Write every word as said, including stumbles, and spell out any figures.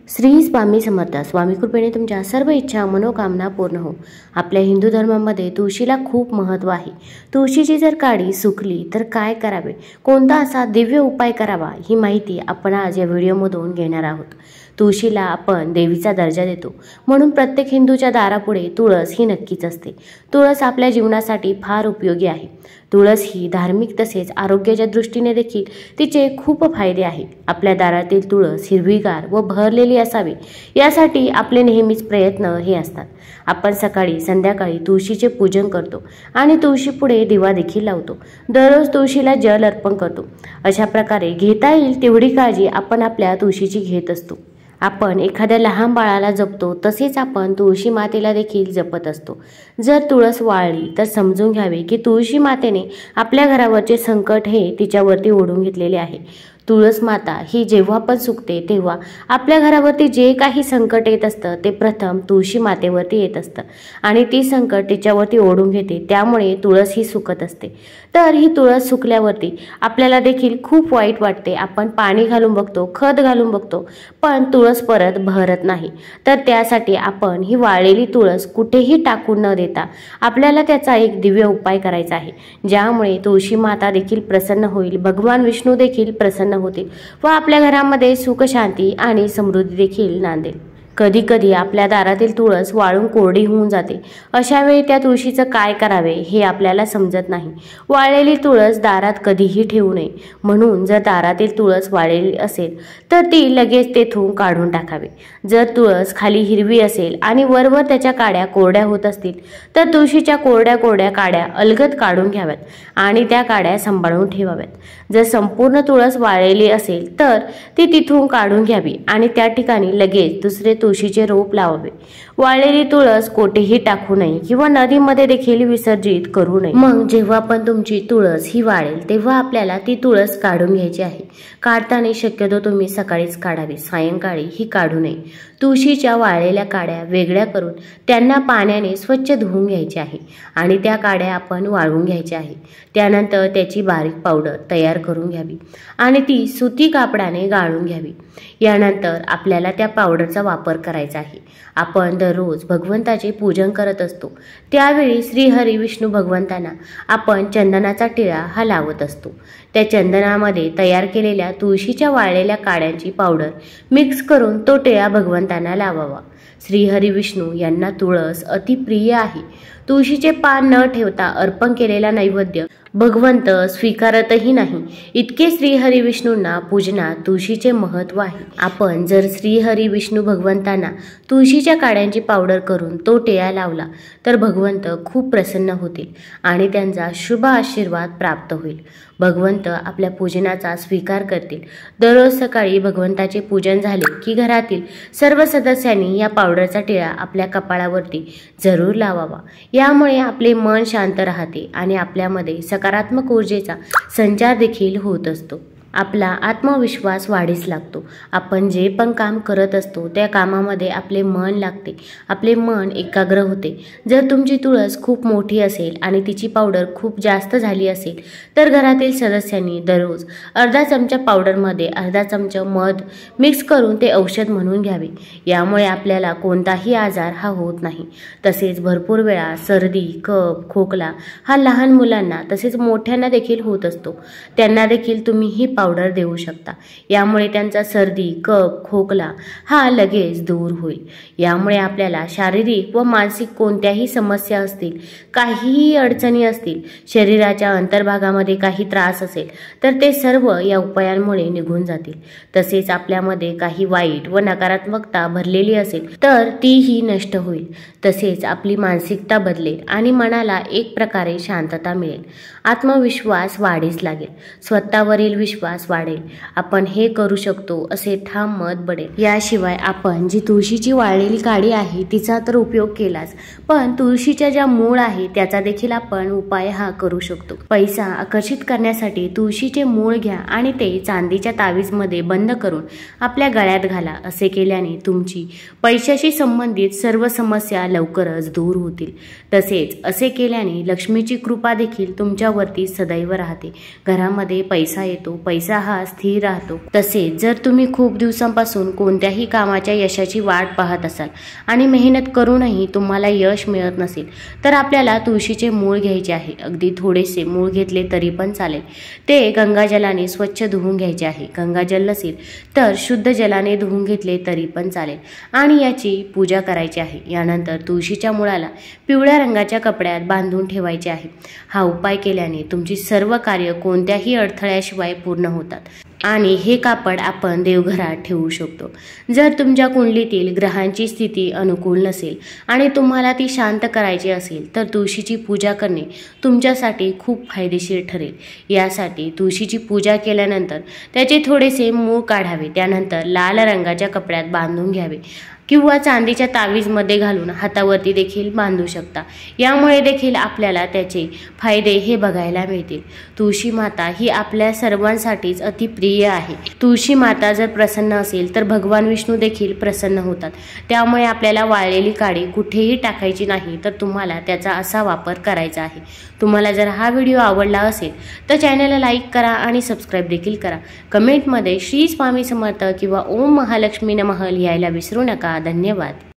श्री स्वामी समर्थ. स्वामी कृपेने तुमच्या सर्व इच्छा मनोकामना पूर्ण हो. आपल्या हिंदू धर्मामध्ये तुळशीला खूप महत्त्व आहे. तुळशीची जर काडी सुकली तर काय करावे, कोणता असा दिव्य उपाय करावा, ही माहिती आपण आज या व्हिडिओमधून घेणार आहोत. तुळशीला आपण देवीचा दर्जा देतो, म्हणून प्रत्येक हिंदूच्या दारापुढे तुळस ही नक्कीच असते. तुळस आपल्या जीवनासाठी फार उपयोगी आहे. तुळस ही धार्मिक तसेच आरोग्याच्या दृष्टीने देखील तिचे खूप फायदे आहेत. आपल्या दारातील तुळस हिरवीगार व बहरलेली असावी, यासाठी आपले नेहमीच प्रयत्न हे असतात. आपण सकाळी संध्याकाळी तुळशीचे पूजन करतो आणि तुळशीपुढे दिवा देखील लावतो. दररोज तुळशीला जल अर्पण करतो. अशा प्रकारे घेता येईल तेवढी काळजी आपण आपल्या तुळशीची घेत असतो. आपण एखाद्या लहान बाळाला जपतो तसेच आपण तुळशी मातेला देखील जपत असतो. जर तुळस वाळली तर समजून घ्यावे की तुळशी मातेने आपल्या घरावरचे संकट हे तिच्यावरती ओढून घेतलेले आहे. तुळस माता ही जेव्हा पण सुकते तेव्हा आपल्या घरावरती जे काही संकट येत असतं ते प्रथम तुळशी मातेवरती येत असतं आणि ती संकट तिच्यावरती ओढून घेते. त्यामुळे तुळस ही सुकत असते. तर ही तुळस सुकल्यावरती आपल्याला देखील खूप वाईट वाटते. आपण पाणी घालून बघतो, खत घालून बघतो, पण तुळस परत बहरत नाही. तर त्यासाठी आपण ही वाळलेली तुळस कुठेही टाकून न देता आपल्याला त्याचा एक दिव्य उपाय करायचा आहे, ज्यामुळे तुळशी माता देखील प्रसन्न होईल, भगवान विष्णू देखील प्रसन्न होतील व आपल्या घरामध्ये सुख शांती आणि समृद्धी देखील नांदेल. कधी कधी आपल्या दारातील तुळस वाळून कोरडी होऊन जाते. अशा वेळी त्या तुळशीचं काय करावे हे आपल्याला समजत नाही. वाळलेली तुळस दारात कधीही ठेवू नये. म्हणून जर दारातील तुळस वाळलेली असेल तर ती लगेच तेथून काढून टाकावी. जर तुळस खाली हिरवी असेल आणि वरवर त्याच्या काड्या कोरड्या होत असतील तर तुळशीच्या कोरड्या कोरड्या काड्या अलगद काढून घ्याव्यात आणि त्या काड्या सांभाळून ठेवाव्यात. जर संपूर्ण तुळस वाळलेली असेल तर ती तिथून काढून घ्यावी आणि त्या ठिकाणी लगेच दुसरे तुळशीचे रोप लावावे. वाळलेली तुळस कोठेही टाकू नये किंवा नदीमध्ये देखील विसर्जित करू नये. मग जेव्हा पण तुमची तुळस ही वाळेल तेव्हा आपल्याला ती तुळस काढून घ्यायची आहे. काढताना शक्यतो तुम्ही सकाळीच काढावी, सायंकाळी ही काढू नये. तुळशीच्या वाळलेल्या काड्या वेगळ्या करून त्यांना पाण्याने स्वच्छ धुवून घ्यायचे आहे आणि त्या काड्या आपण वाळवून घ्यायच्या आहे. त्यानंतर त्याची बारीक पावडर तयार करून घ्यावी आणि ती सुती कापडाने गाळून घ्यावी. यानंतर आपल्याला त्या पावडरचा वापर करायचा आहे. आपण दररोज भगवंताचे पूजन करत असतो, त्यावेळी श्री हरी विष्णू भगवंतांना आपण चंदनाचा टिळा हा लावत असतो. त्या चंदनामध्ये तयार केलेल्या तुळशीच्या वाळलेल्या काड्यांची पावडर मिक्स करून तो टिळा भगवंतांना लावावा. श्री हरी विष्णू यांना तुळस अतिप्रिय आहे. तुळशीचे पान न ठेवता अर्पण केलेला नैवेद्य भगवंत स्वीकारतही नाही. इतके श्रीहरी विष्णूंना पूजनात तुळशीचे महत्त्व आहे. आपण जर श्रीहरी विष्णू भगवंतांना तुळशीच्या काड्यांची पावडर करून तो टिळा लावला तर भगवंत खूप प्रसन्न होतील आणि त्यांचा शुभ आशीर्वाद प्राप्त होईल. भगवंत आपल्या पूजनाचा स्वीकार करतील. दररोज सकाळी भगवंताचे पूजन झाले की घरातील सर्व सदस्यांनी या पावडरचा टिळा आपल्या कपाळावरती जरूर लावावा. यामुळे आपले मन शांत राहते आणि आपल्यामध्ये सकारात्मक ऊर्जेचा संचार देखील होत असतो. आपला आत्मविश्वास वाढीस लागतो. आपण जे पण काम करत असतो त्या कामामध्ये आपले मन लागते, आपले मन एकाग्र होते. जर तुमची तुळस खूप मोठी असेल आणि तिची पावडर खूप जास्त झाली असेल तर घरातील सदस्यांनी दररोज अर्धा चमचा पावडरमध्ये अर्धा चमचा मध मिक्स करून ते औषध म्हणून घ्यावे. यामुळे आपल्याला कोणताही आजार हा होत नाही. तसेच भरपूर वेळा सर्दी, कफ, खोकला हा लहान मुलांना तसेच मोठ्यांना देखील होत असतो. त्यांना देखील तुम्ही ही पावडर देऊ शकता. यामुळे त्यांचा सर्दी, कफ, खोकला हा लगेच दूर होईल. यामुळे आपल्याला शारीरिक व मानसिक कोणत्याही समस्या असतील, काहीही अडचणी असतील, शरीराच्या अंतर्भागामध्ये काही त्रास असेल तर ते सर्व या उपायांमुळे निघून जातील. तसेच आपल्यामध्ये काही वाईट व नकारात्मकता भरलेली असेल तर तीही नष्ट होईल. तसेच आपली मानसिकता बदलेल आणि मनाला एक प्रकारे शांतता मिळेल. आत्मविश्वास वाढीस लागेल. स्वतःवरील विश्वास वाढेल. आपण हे करू शकतो असे ठाम मत बनेल. याशिवाय आपण जी तुळशीची वाळलेली काडी आहे तिचा तर उपयोग केलाच, पण तुळशीच्या ज्या मूळ आहे त्याचा देखील आपण उपाय हा करू शकतो. पैसा आकर्षित करण्यासाठी तुळशीचे मूळ घ्या आणि ते चांदीच्या तावीजमध्ये बंद करून आपल्या गळ्यात घाला. असे केल्याने तुमची पैशाशी संबंधित सर्व समस्या लवकरच दूर होतील. तसेच असे केल्याने लक्ष्मीची कृपा देखील तुमच्यावरती सदैव राहते. घरामध्ये पैसा येतो, पैसा पैसा हा स्थिर राहतो। तसेच जर तुम्ही खूप दिवसांपासून कोणत्याही कामाच्या यशाची वाट पाहत असाल आणि मेहनत करूनही तुम्हाला यश मिळत नसेल तर आपल्याला तुळशीचे मूळ घ्यायचे आहे। अगदी थोडेसे मूळ घेतले तरी पण चालेल। ते गंगाजलाने स्वच्छ धुवून घ्यायचे आहे। गंगाजल नसेल तर शुद्ध जलाने धुवून घेतले तरी पण चालेल आणि याची पूजा करायची आहे। यानंतर तुळशीच्या मुळाला पिवळ्या रंगाच्या कपड्यात बांधून ठेवायचे आहे। हा उपाय केल्याने तुमची सर्व कार्य कोणत्याही अडथळ्याशिवाय पूर्ण होतात आणि हे कापड आपण देवघरात ठेवू शकतो। जर तुमच्या कुंडलीतील ग्रहांची स्थिती अनुकूल नसेल आणि तुम्हाला ती शांत करायची असेल तर तुळशीची पूजा करणे तुमच्यासाठी खूप फायदेशीर ठरेल। यासाठी तुळशीची पूजा केल्यानंतर त्याचे थोडेसे मूळ काढावे, त्यानंतर लाल रंगाच्या कपड्यात बांधून घ्यावे किंवा चांदीच्या तावीजमध्ये घालून हातावरती देखील बांधू शकता। यामुळे देखील आपल्याला त्याचे फायदे हे बघायला मिळतील। तुळशी माता ही आपल्या सर्वांसाठीच अतिप्रिय आहे। तुळशी माता जर प्रसन्न असेल तर भगवान विष्णू देखील प्रसन्न होतात। त्यामुळे आपल्याला वाळलेली काडी कुठेही टाकायची नाही, तर तुम्हाला त्याचा असा वापर करायचा आहे। तुम्हाला जर हा व्हिडिओ आवडला असेल तर चॅनलला लाईक करा आणि सबस्क्राईब देखील करा। कमेंटमध्ये श्री स्वामी समर्थ किंवा ओम महालक्ष्मी नमः लिहायला विसरू नका। धन्यवाद।